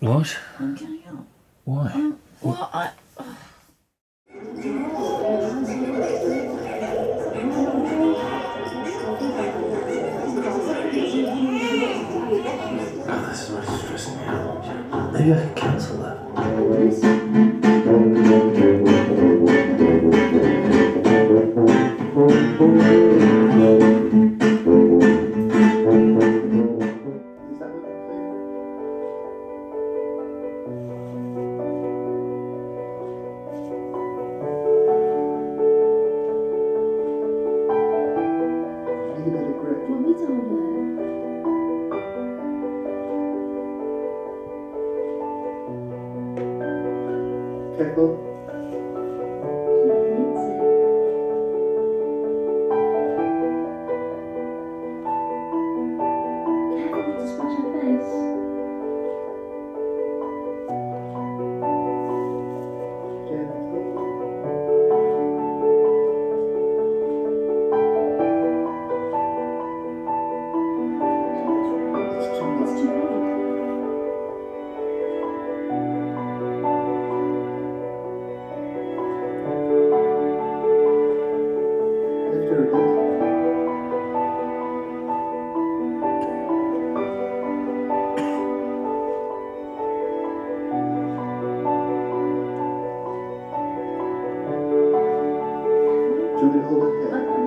What? I'm getting up. Why? Well, Oh, this is really stressing me out. Maybe I can cancel that. Want me to hold her? Careful. She hates it. Careful not to splash her face. It's too big. Lift her a bit. Do you want me to hold her head?